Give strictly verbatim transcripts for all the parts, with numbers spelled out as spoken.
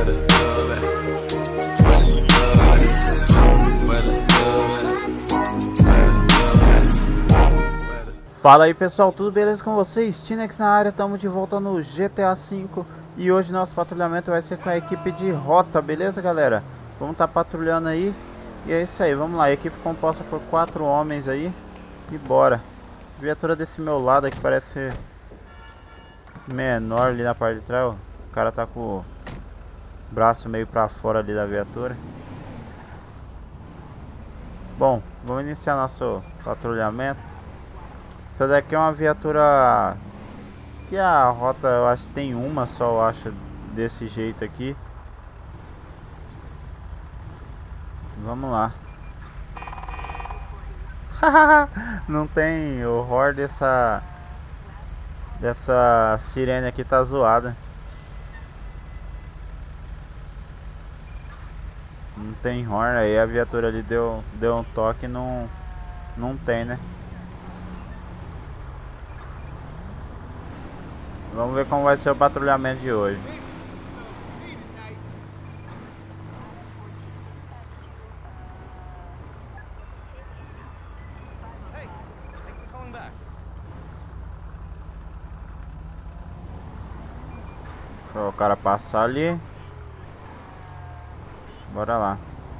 Fala aí pessoal, tudo beleza com vocês? Tinex na área, estamos de volta no G T A cinco e hoje nosso patrulhamento vai ser com a equipe de rota, beleza galera? Vamos estar tá patrulhando aí e é isso aí, vamos lá, a equipe composta por quatro homens aí e bora. A viatura desse meu lado aqui parece ser menor ali na parte de trás, o cara tá com o braço meio pra fora ali da viatura. Bom, vamos iniciar nosso patrulhamento. Essa daqui é uma viatura que a rota, eu acho que tem uma só, eu acho, desse jeito aqui. Vamos lá. Não tem, o horror dessa dessa sirene aqui tá zoada. Não tem horn, aí a viatura ali deu, deu um toque e não, não tem, né? Vamos ver como vai ser o patrulhamento de hoje. Deixa o cara passar ali. Bora lá.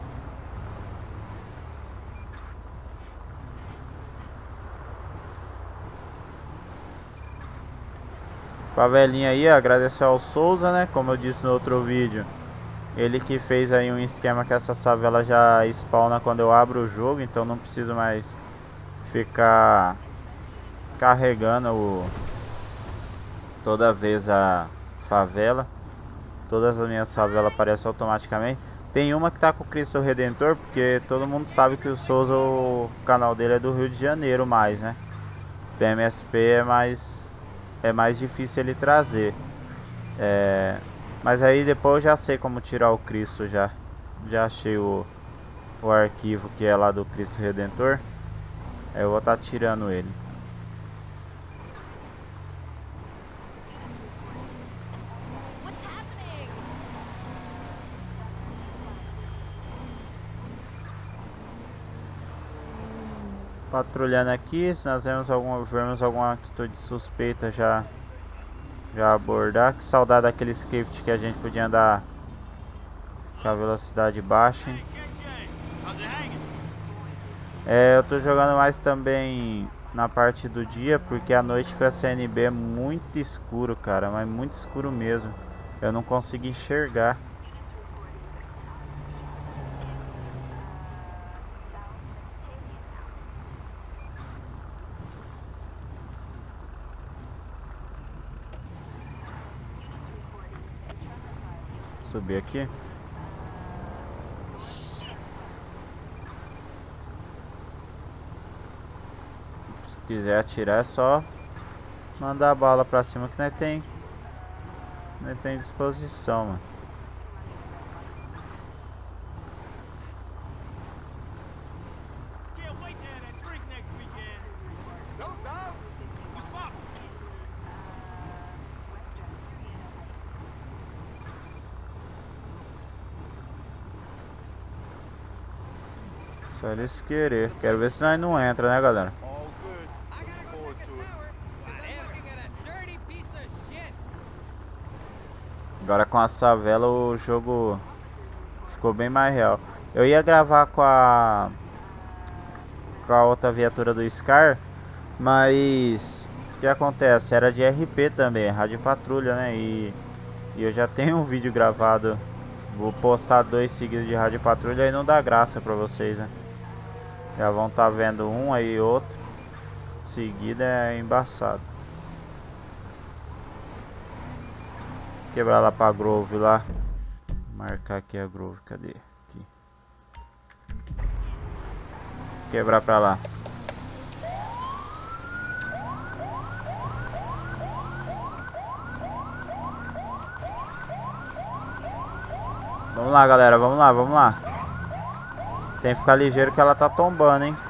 Favelinha aí, agradecer ao Souza, né? Como eu disse no outro vídeo, ele que fez aí um esquema que essa favela já spawna quando eu abro o jogo, então não preciso mais ficar carregando o... toda vez a favela. Todas as minhas favelas aparecem automaticamente. Tem uma que tá com o Cristo Redentor, porque todo mundo sabe que o Souza, o canal dele é do Rio de Janeiro mais, né? T M S P é mais... é mais difícil ele trazer, é, mas aí depois eu já sei como tirar o Cristo, já já achei o, o arquivo que é lá do Cristo Redentor, aí eu vou estar tá tirando ele. Patrulhando aqui, se nós vemos alguma, vemos alguma atitude suspeita, já já abordar. Que saudade daquele script que a gente podia andar com a velocidade baixa. É, eu tô jogando mais também na parte do dia, porque a noite com a C N B é muito escuro, cara, mas muito escuro mesmo. Eu não consigo enxergar. Subir aqui. Se quiser atirar é só mandar a bala pra cima que nós tem, nós tem disposição, mano. Só eles querer. Quero ver se nós não entra, né, galera? Agora com a favela o jogo ficou bem mais real. Eu ia gravar com a com a outra viatura do Scar, mas o que acontece? Era de R P também, rádio patrulha, né? E, e eu já tenho um vídeo gravado. Vou postar dois seguidos de rádio patrulha e não dá graça pra vocês, né? Já vão estar tá vendo um aí outro seguida, é embaçado. Quebrar lá pra Grove lá. Marcar aqui a Grove, cadê? Aqui. Quebrar pra lá. Vamos lá, galera, vamos lá, vamos lá. Tem que ficar ligeiro que ela tá tombando, hein?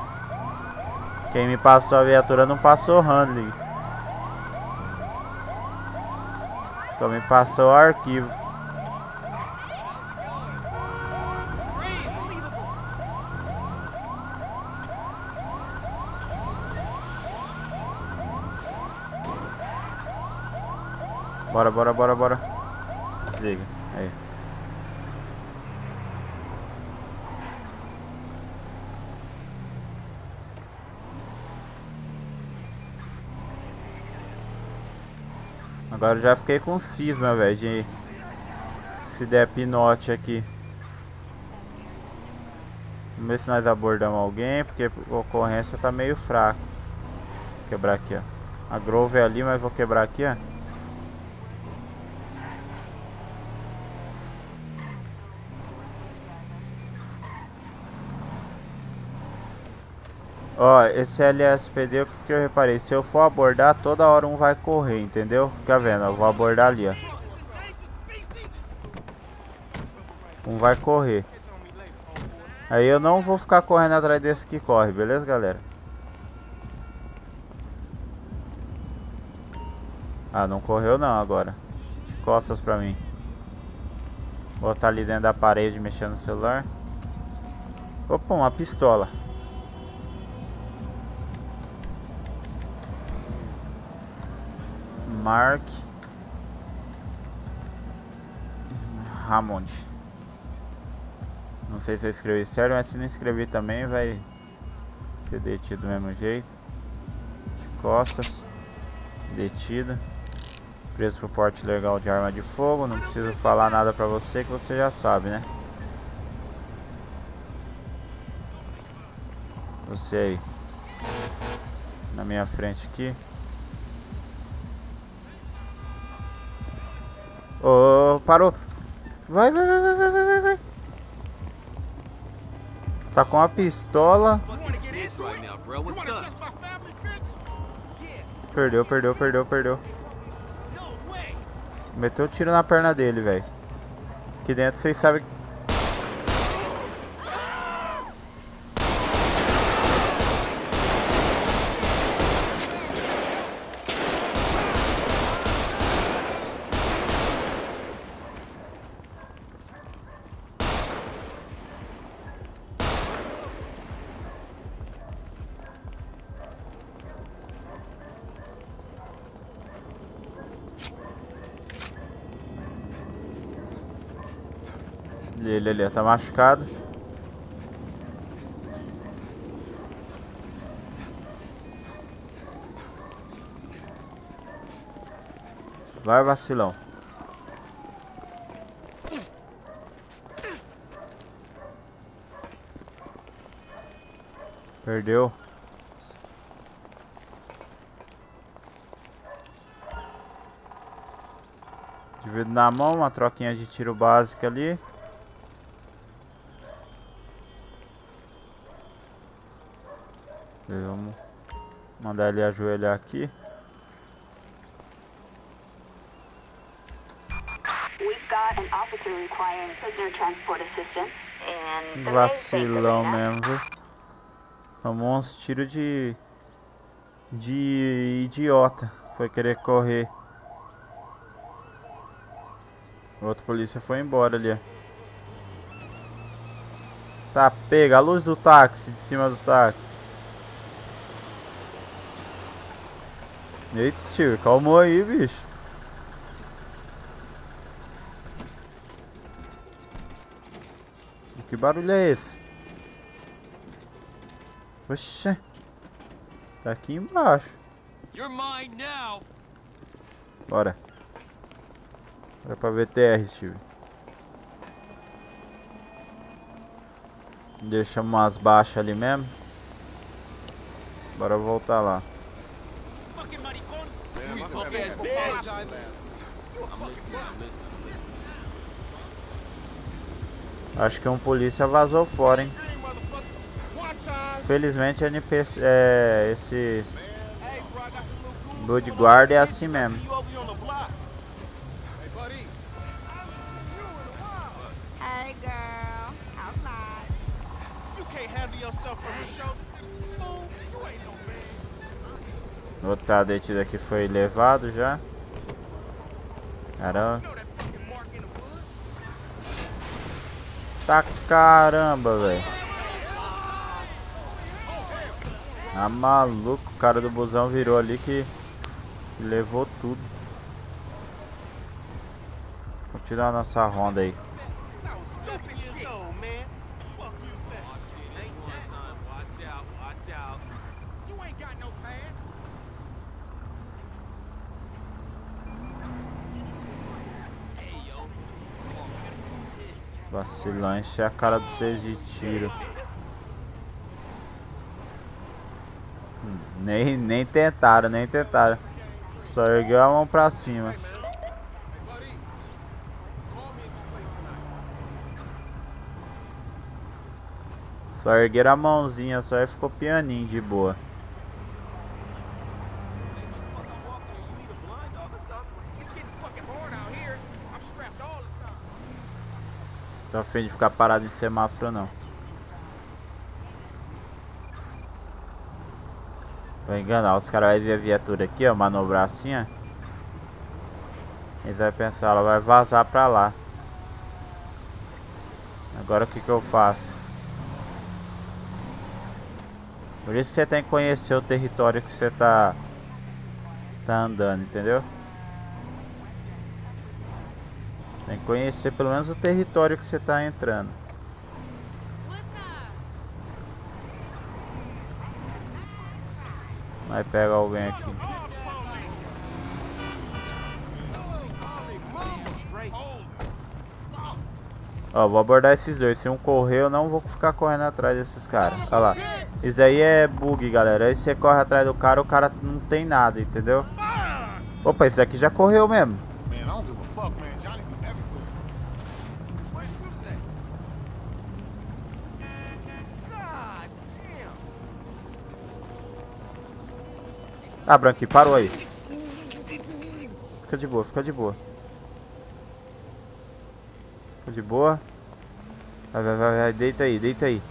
Quem me passou a viatura não passou handling. Então me passou o arquivo. Bora, bora, bora, bora. Desliga. Aí. Agora eu já fiquei com cisma, velho, de se der pinote aqui. Vamos ver se nós abordamos alguém, porque a ocorrência tá meio fraca. Vou quebrar aqui, ó. A Grove é ali, mas vou quebrar aqui, ó. Ó, esse L S P D, o que eu reparei? Se eu for abordar, toda hora um vai correr, entendeu? Fica vendo, eu vou abordar ali, ó. Um vai correr. Aí eu não vou ficar correndo atrás desse que corre, beleza, galera? Ah, não correu não agora. De costas pra mim. Vou botar ali dentro da parede mexendo no celular. Opa, uma pistola. Mark Hammond. Não sei se eu escrevi certo, mas se não escrever também vai ser detido do mesmo jeito. De costas. Detido. Preso por porte ilegal de arma de fogo. Não preciso falar nada pra você, que você já sabe, né? Você aí. Na minha frente aqui. Oh, parou. Vai, vai, vai, vai, vai, vai, vai. Tá com a pistola. Perdeu, perdeu, perdeu, perdeu. Meteu o tiro na perna dele, velho. Aqui dentro vocês sabem. Ele ali, tá machucado. Vai, vacilão. Perdeu. Divido na mão, uma troquinha de tiro básica ali. Vamos mandar ele ajoelhar aqui. Vacilão mesmo, viu? Tomou uns tiros de de idiota. Foi querer correr. O outro polícia foi embora ali, ó. Tá, pega a luz do táxi, de cima do táxi. Eita, Steve, calmou aí, bicho. Que barulho é esse? Oxê. Tá aqui embaixo. Bora. Bora pra V T R, Steve. Deixamos umas baixas ali mesmo. Bora voltar lá. Acho que um polícia vazou fora, hein? Felizmente N P C, é, esses bodyguard é assim mesmo. O outro tá detido aqui foi levado já. Caramba. Tá caramba, velho. Ah, maluco, o cara do busão virou ali que levou tudo. Continuar nossa ronda aí. Vacilão, encher a cara dos seis de tiro. Hum, nem, nem tentaram, nem tentaram. Só ergueu a mão pra cima. Só ergueram a mãozinha só e ficou pianinho de boa. Tô a fim de ficar parado em semáforo não. Vou enganar, os caras vão ver a viatura aqui, ó, manobrar assim, ó. Eles vão pensar, ela vai vazar pra lá. Agora o que que eu faço? Por isso você tem que conhecer o território que você tá, tá andando, entendeu? Tem que conhecer pelo menos o território que você tá entrando. Vai pegar alguém aqui. Ó, vou abordar esses dois. Se um correr, eu não vou ficar correndo atrás desses caras. Olha lá. Isso daí é bug, galera. Aí você corre atrás do cara, o cara não tem nada, entendeu? Opa, esse aqui já correu mesmo. Ah, Branquinho, parou aí. Fica de boa, fica de boa. Fica de boa. Vai, vai, vai, vai, deita aí, deita aí.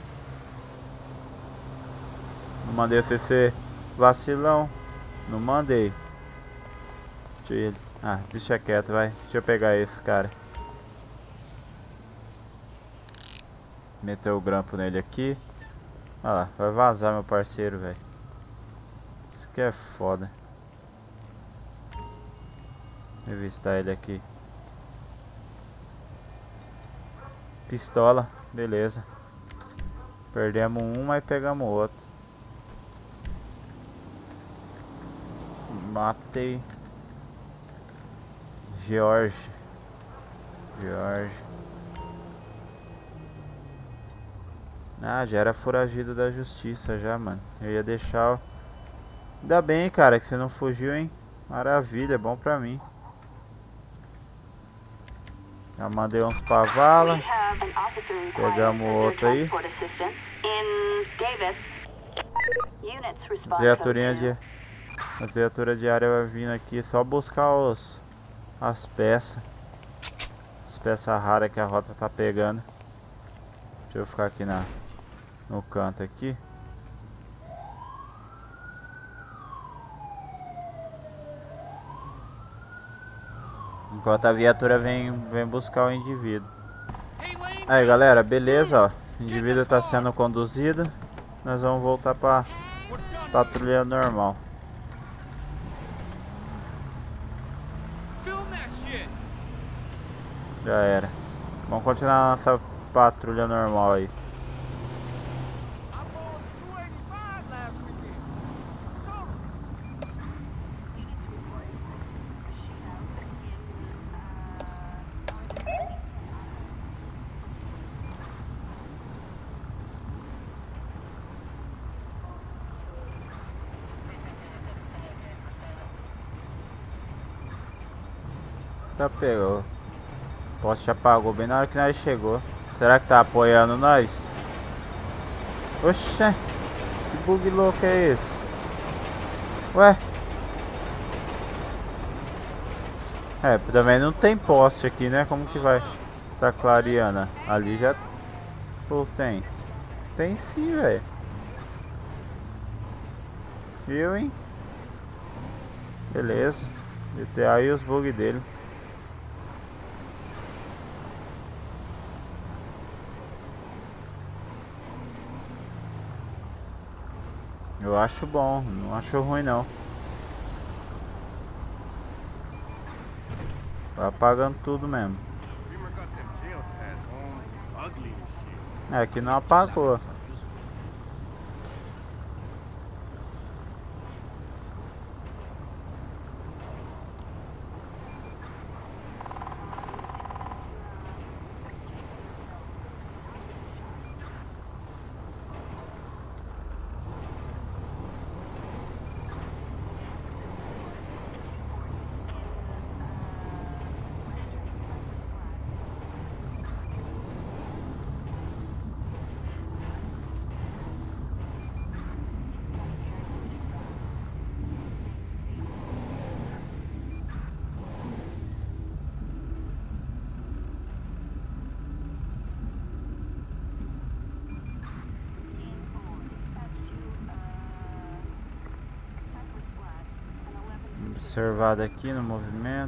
Não mandei você ser vacilão. Não mandei. Deixa ele. Ah, deixa quieto, vai. Deixa eu pegar esse cara. Meteu o grampo nele aqui. Olha lá, vai vazar meu parceiro, velho. Isso que é foda. Revistar ele aqui. Pistola, beleza. Perdemos um, mas pegamos outro. Matei. George. George. Ah, já era foragido da justiça já, mano. Eu ia deixar... Ainda bem, cara, que você não fugiu, hein? Maravilha, bom pra mim. Já mandei uns pra vala. Pegamos outro aí. Viaturinha de... A viatura diária vai vindo aqui só buscar os... As peças. As peças raras que a rota tá pegando. Deixa eu ficar aqui na... No canto aqui. Enquanto a viatura vem, vem buscar o indivíduo. Aí galera, beleza, ó. O indivíduo está sendo conduzido. Nós vamos voltar para patrulha normal. Já era. Vamos continuar nossa patrulha normal aí. Tá, pegou. O poste apagou bem na hora que nós chegou. Será que tá apoiando nós? Oxê, que bug louco é esse? Ué? É, também não tem poste aqui, né? Como que vai tá clareando? Ali já... Pô, tem. Tem sim, velho. Viu, hein? Beleza. G T A e os bugs dele. Eu acho bom, não acho ruim não. Vai apagando tudo mesmo. É, aqui não apagou. Observado aqui no movimento.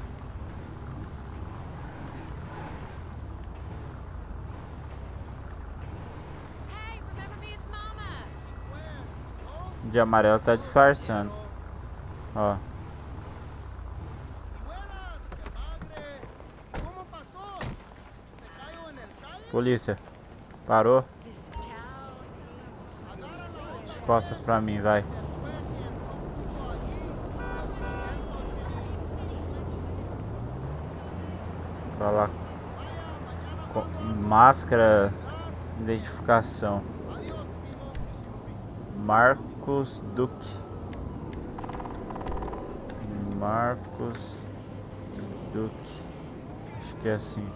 De amarelo tá disfarçando. Ó. Polícia. Parou. As costas pra mim, vai. Pra lá. Com máscara. Identificação. Marcos Duque. Marcos Duque. Acho que é assim.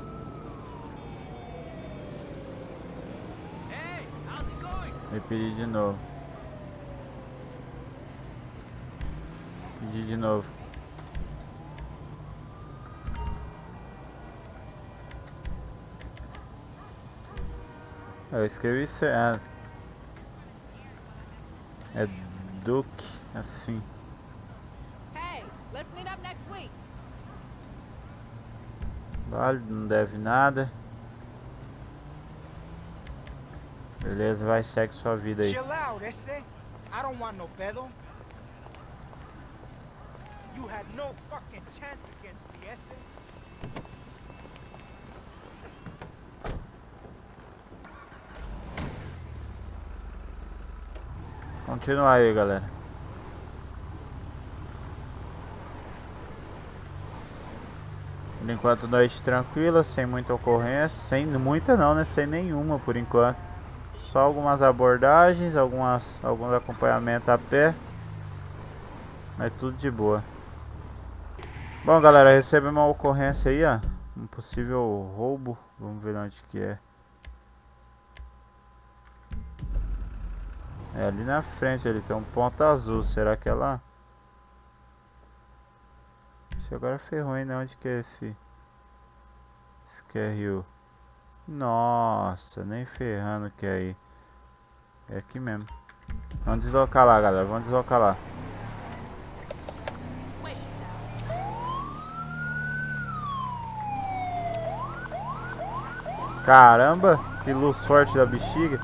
Vou pedir de novo. Pedir de novo. Eu escrevi certo. É Duque, assim. Vale, não deve nada. Beleza, vai, segue sua vida aí. Chill out, esse. I don't want no pedo. You had no fucking chance against me, esse. Continua aí, galera. Por enquanto, noite tranquila, sem muita ocorrência. Sem muita não, né? Sem nenhuma por enquanto. Só algumas abordagens, algumas, alguns acompanhamentos a pé. Mas tudo de boa. Bom, galera, recebemos uma ocorrência aí, ó. Um possível roubo. Vamos ver onde que é. É ali na frente, ele tem um ponto azul. Será que é lá? Isso agora ferrou, hein? Onde que é esse? Esse que é Rio. Nossa, nem ferrando que é aí. É aqui mesmo. Vamos deslocar lá, galera. Vamos deslocar lá. Caramba, que luz forte da bexiga.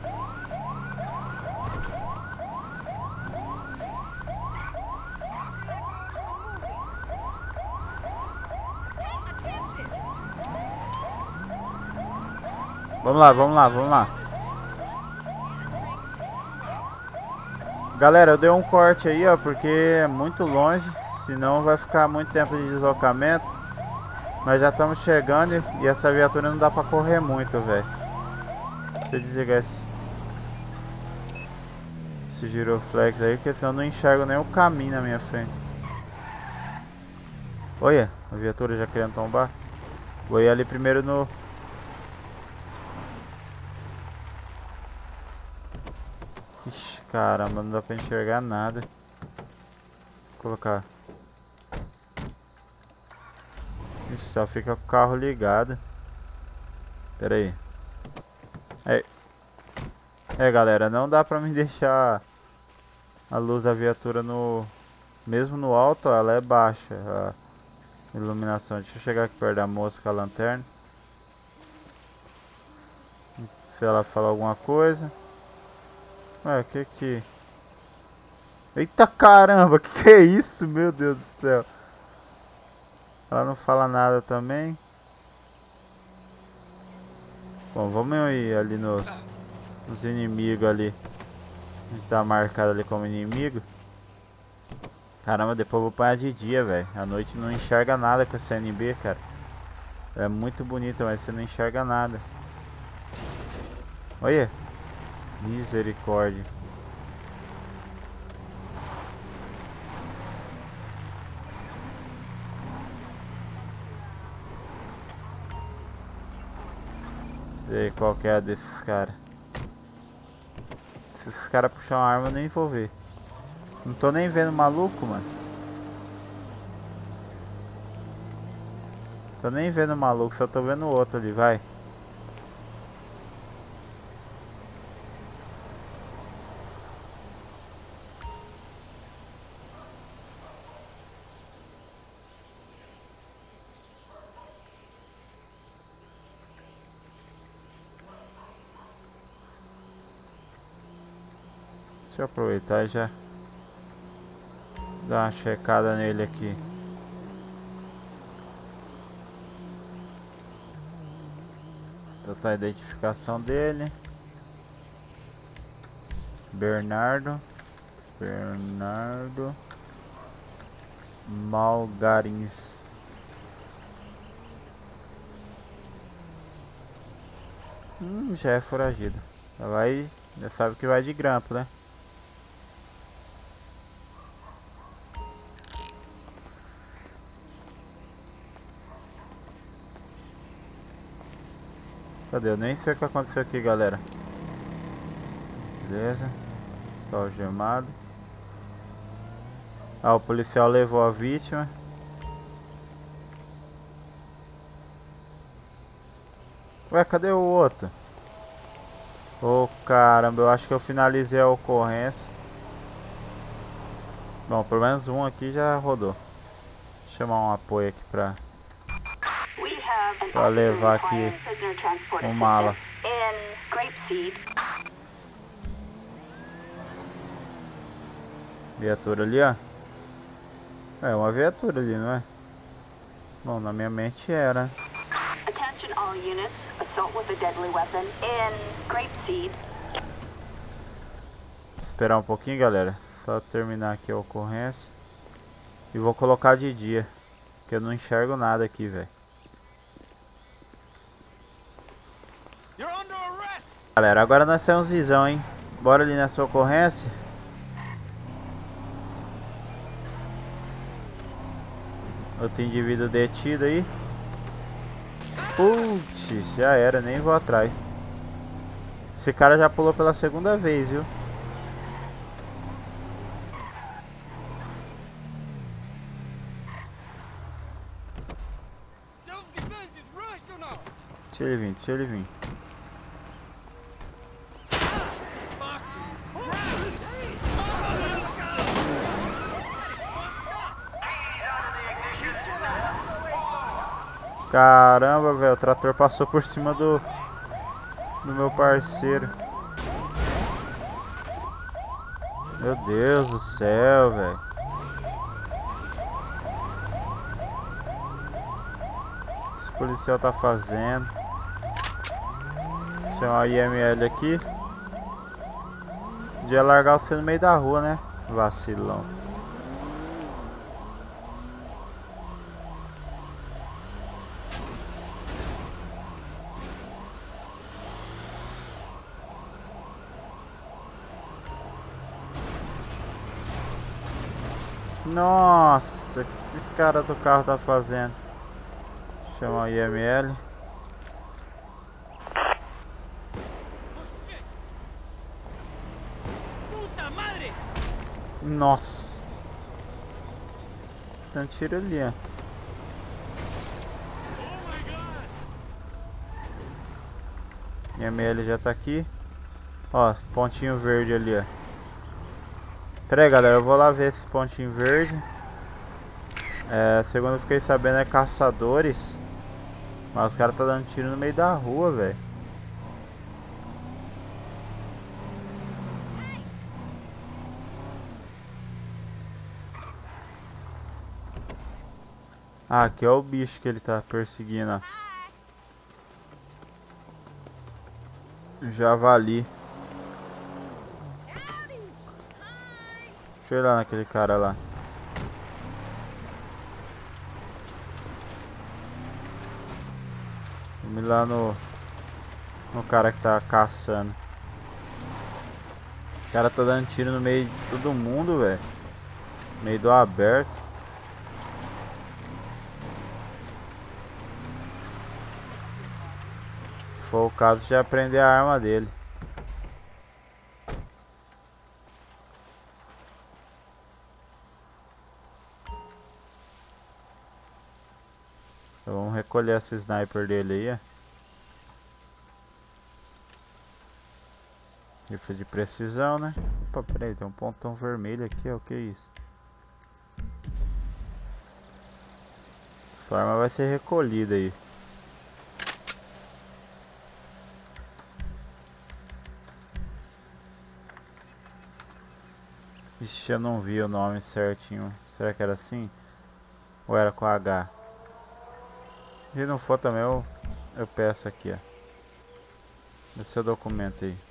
Vamos lá, vamos lá, vamos lá. Galera, eu dei um corte aí, ó, porque é muito longe. Senão vai ficar muito tempo de deslocamento. Nós já estamos chegando e essa viatura não dá pra correr muito, velho. Deixa eu desligar esse, esse giroflex aí, porque senão eu não enxergo nem o caminho na minha frente. Olha, a viatura já querendo tombar. Vou ir ali primeiro no... Ixi, caramba, não dá pra enxergar nada. Vou colocar... Ixi, só fica com o carro ligado. Pera aí. É, é, galera, não dá pra me deixar a luz da viatura no... Mesmo no alto, ó, ela é baixa, a iluminação. Deixa eu chegar aqui perto da moça com a lanterna. Se ela falar alguma coisa. Ué, o que que... Eita caramba, que que é isso? Meu Deus do céu. Ela não fala nada também. Bom, vamos ir ali nos, nos inimigos ali. A gente tá marcado ali como inimigo. Caramba, depois eu vou apanhar de dia, velho. À noite não enxerga nada com essa N B, cara. É muito bonita, mas você não enxerga nada. Olha. Misericórdia. Sei qual que é a desses caras. Se esses caras puxar uma arma eu nem vou ver. Não tô nem vendo maluco, mano. Tô nem vendo maluco, só tô vendo o outro ali, vai. Deixa eu aproveitar e já dar uma checada nele aqui. Tá a identificação dele. Bernardo. Bernardo Malgarins. Hum, já é foragido. Já vai, já sabe que vai de grampo, né? Cadê? Eu nem sei o que aconteceu aqui, galera. Beleza. Tá algemado. Ah, o policial levou a vítima. Ué, cadê o outro? Ô, caramba, eu acho que eu finalizei a ocorrência. Bom, pelo menos um aqui já rodou. Vou chamar um apoio aqui pra... Pra levar aqui um mala. Viatura ali, ó. É uma viatura ali, não é? Bom, na minha mente era. Esperar um pouquinho, galera. Só terminar aqui a ocorrência. E vou colocar de dia. Porque eu não enxergo nada aqui, velho. Galera, agora nós temos visão, hein? Bora ali nessa ocorrência. Outro indivíduo detido aí. Putz, já era, nem vou atrás. Esse cara já pulou pela segunda vez, viu? Deixa ele vir, deixa ele vir. Caramba, velho, o trator passou por cima do do meu parceiro. Meu Deus do céu, velho. O que esse policial tá fazendo? Vou chamar o I M L aqui. Podia largar você no meio da rua, né? Vacilão. Nossa, o que esses caras do carro tá fazendo? Chamar o I M L. Nossa. Tem um tiro ali, ó. I M L já tá aqui. Ó, pontinho verde ali, ó. Pera aí, galera, eu vou lá ver esse pontinho verde. É, segundo eu fiquei sabendo é caçadores. Mas os caras tá dando tiro no meio da rua, velho. Ah, aqui é o bicho que ele tá perseguindo, ó. Javali. Deixa eu ir lá naquele cara lá. Vamos ir lá no... No cara que tá caçando. O cara tá dando tiro no meio de todo mundo, velho. No meio do aberto. Se for o caso, já prender a arma dele. Então vamos recolher esse sniper dele aí, ó. Rifle de precisão, né? Opa, peraí, tem um pontão vermelho aqui, ó. O que é isso? Sua arma vai ser recolhida aí. Ixi, eu não vi o nome certinho. Será que era assim? Ou era com H? Se não for também, eu, eu peço aqui, ó. Dê seu documento aí.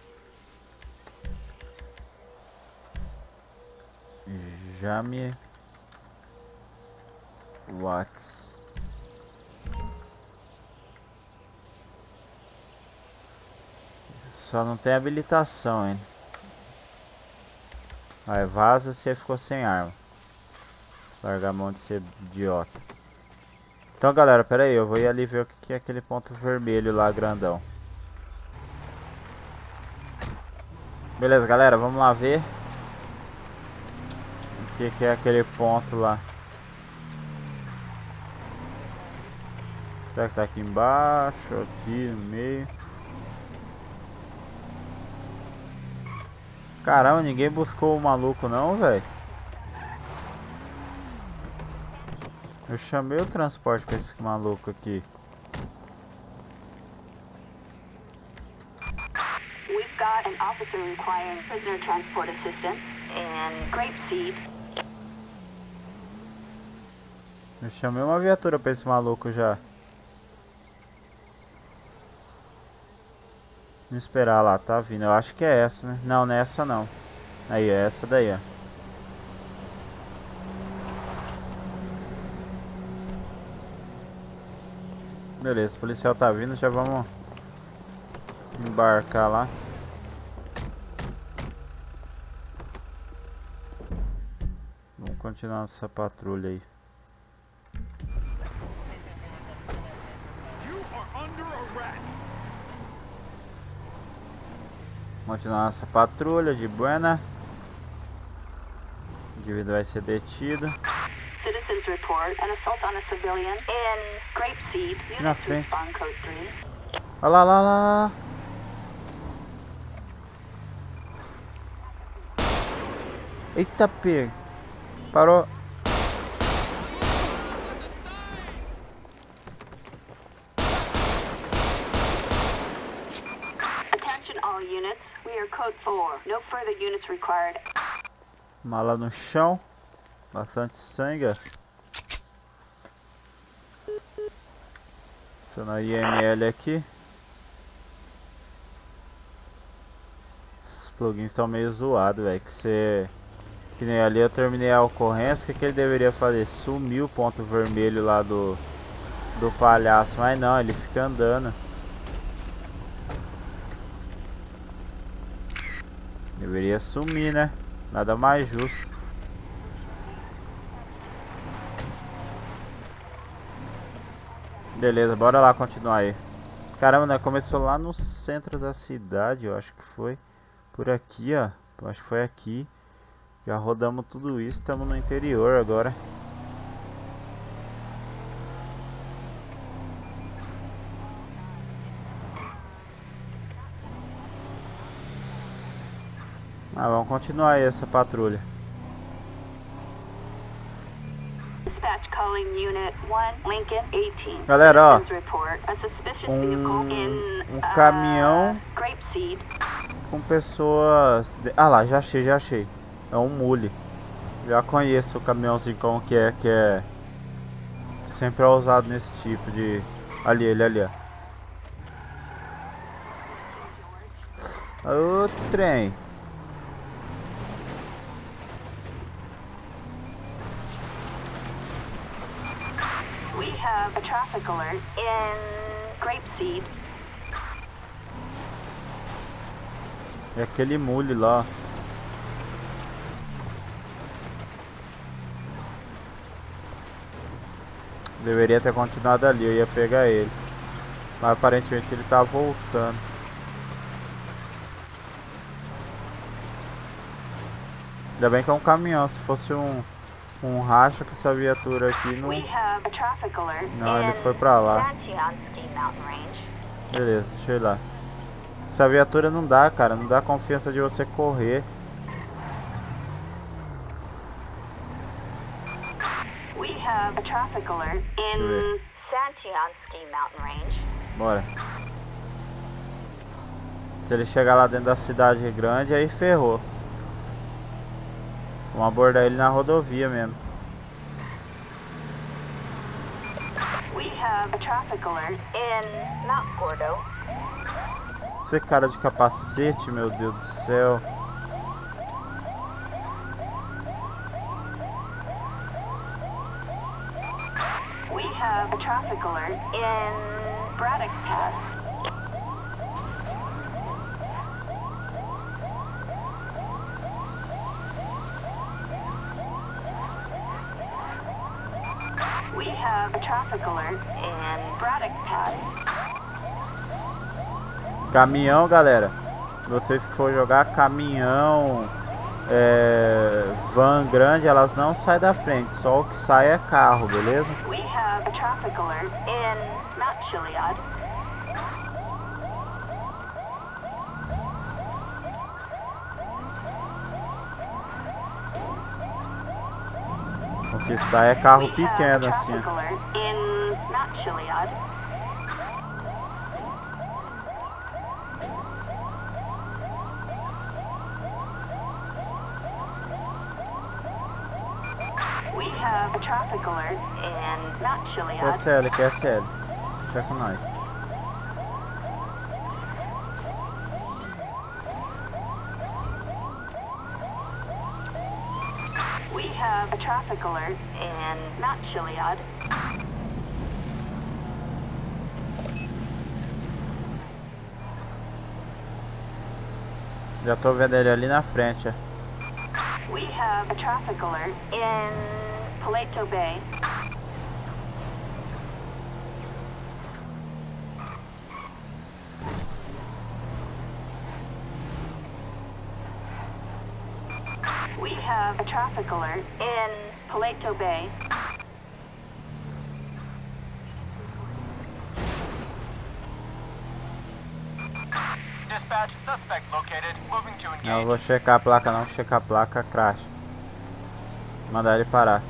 Jame Watts. Só não tem habilitação, hein? Aí vaza se você ficou sem arma. Larga a mão de ser idiota. Então galera, pera aí, eu vou ir ali ver o que é aquele ponto vermelho lá, grandão. Beleza galera, vamos lá ver o que, que é aquele ponto lá. Será que tá aqui embaixo, aqui no meio? Caramba, ninguém buscou o maluco não, velho. Eu chamei o transporte pra esse maluco aqui. We've got an officer requiring prisoner transport assistance in Grapeseed. Eu chamei uma viatura pra esse maluco já. Vamos esperar lá, tá vindo. Eu acho que é essa, né? Não, não é essa não. Aí, é essa daí, ó. Beleza, o policial tá vindo, já vamos embarcar lá. Vamos continuar essa patrulha aí. Continuar nossa patrulha de buena. O indivíduo vai ser detido. Citizens report an assault on a civilian in Grapeseed. Aqui na frente. Respond code three. Olha lá, lá, lá, lá. Eita, pega. Parou. Attention all units. We are code four. No further units required. Mala no chão. Bastante sangue. Acionar I M L aqui. Esses plugins estão meio zoados, velho. Que você... Que nem ali eu terminei a ocorrência. O que, que ele deveria fazer? Sumir o ponto vermelho lá do... Do palhaço. Mas não, ele fica andando. Deveria sumir, né? Nada mais justo. Beleza, bora lá continuar aí. Caramba, né? Começou lá no centro da cidade, eu acho que foi. Por aqui, ó. Eu acho que foi aqui. Já rodamos tudo isso, estamos no interior agora. Ah, vamos continuar aí essa patrulha. Dispatch calling unit one, Lincoln eighteen. Galera, ó, Citizens report a suspicious um, vehicle in, um uh, caminhão Grapeseed. com pessoas... de- Ah lá, já achei, já achei. É um mule. Já conheço o caminhãozinho como que é, que é... sempre é usado nesse tipo de... Ali, ele ali, ó. Ô, trem. We have a traffic alert in Grapeseed. É aquele mule lá. Deveria ter continuado ali, eu ia pegar ele. Mas aparentemente ele tá voltando. Ainda bem que é um caminhão, se fosse um, um racha com essa viatura aqui não... Não, ele foi pra lá. Beleza, deixa eu ir lá. Essa viatura não dá, cara, não dá confiança de você correr. Deixa eu ver. Bora. Se ele chegar lá dentro da cidade grande, aí ferrou. Vamos abordar ele na rodovia mesmo. Esse cara de capacete, meu Deus do céu. We have a traffic alert in Braddock Pass. We have a traffic alert in Braddock Pass. Caminhão, galera. Vocês que for jogar caminhão, é, van grande, elas não saem da frente. Só o que sai é carro, beleza? We have a traffic alert in Mount Chiliad. O que sai é carro pequeno assim. Traffic alert in Mount Chiliad. We have a traffic alert in Mount Chiliad. Q S L, Q S L. Deixa com nós. We have a traffic alert in Mount Chiliad. Já tô vendo ele ali na frente. Ó. We have a traffic alert in Paleto Bay. We have a traffic alert in Paleto Bay. Dispatch, suspect located. Moving to engage. Não, eu vou checar a placa não, checar a placa crash. Mandar ele parar.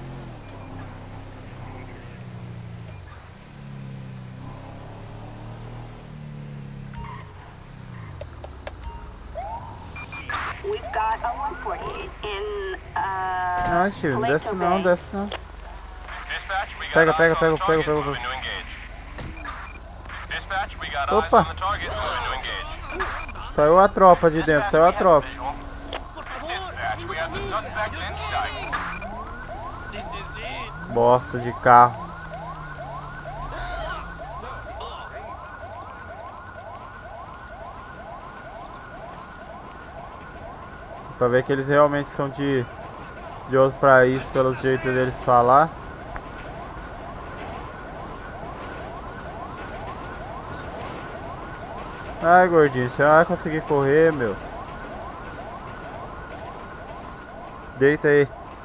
We've got a one forty-eight in uh Não, Steve, não desce Paleto não, Bay. desce não. Dispatch, we got Pega, eyes pega, on pega, the pega, target, pega, moving pega. to engage. Dispatch, we got Opa. eyes on the target, moving to engage. Saiu a tropa de dentro, saiu a tropa. Dispatch, we have the suspect in sight. Bosta de carro. Pra ver que eles realmente são de, de outro país, pelo jeito deles falar. Ai, gordinho, você não vai conseguir correr, meu. Deita aí.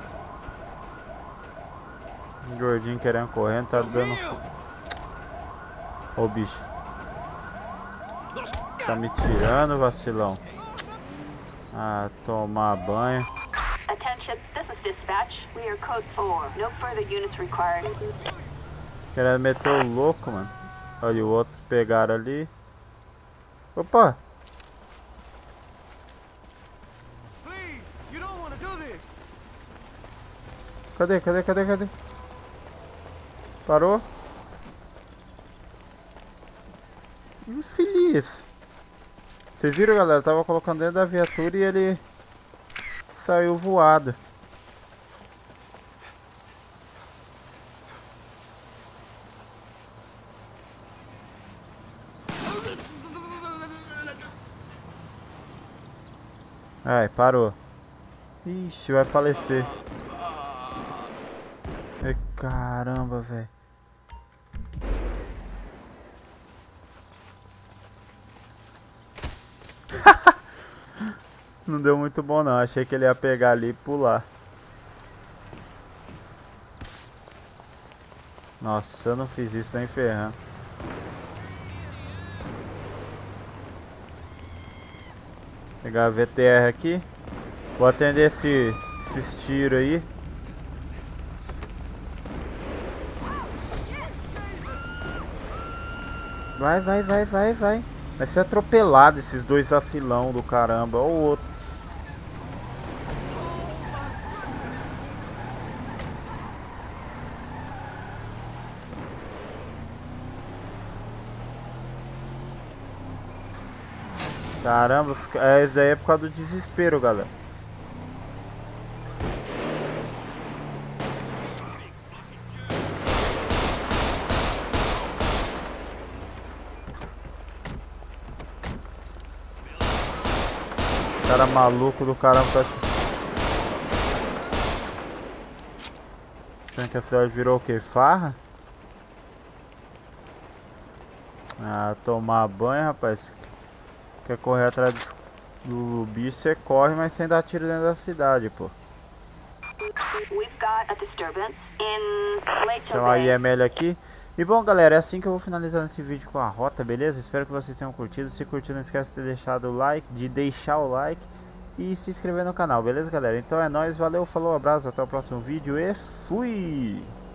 Gordinho querendo correr, não tá dando. Ô, bicho. Tá me tirando, vacilão. Ah, tomar banho. Attention, this is dispatch. We are code four. No further units required. Querendo meter o louco, mano. Olha, o outro pegaram ali. Opa! Please, you don't want to do this. Cadê, cadê, cadê, cadê? Parou? Infeliz. Vocês viram, galera? Eu tava colocando dentro da viatura e ele saiu voado. Ai, parou. Ixi, vai falecer. Ai, caramba, velho. Não deu muito bom não, achei que ele ia pegar ali e pular. Nossa, eu não fiz isso nem ferrando. Pegar a V T R aqui. Vou atender esse, esses tiros aí. Vai, vai, vai, vai, vai. Vai ser atropelado esses dois vacilão do caramba. Olha o outro. Caramba, é, isso daí é por causa do desespero, galera. Cara maluco do caramba tá achando que a cidade virou o que? Farra? Ah, tomar banho, rapaz. Quer correr atrás do bicho, você corre, mas sem dar tiro dentro da cidade, pô. Chamar a I M L aqui. E bom, galera, é assim que eu vou finalizando esse vídeo com a rota, beleza? Espero que vocês tenham curtido. Se curtiu, não esquece de ter deixado o like, de deixar o like e se inscrever no canal, beleza, galera? Então é nóis, valeu, falou, abraço, até o próximo vídeo e fui!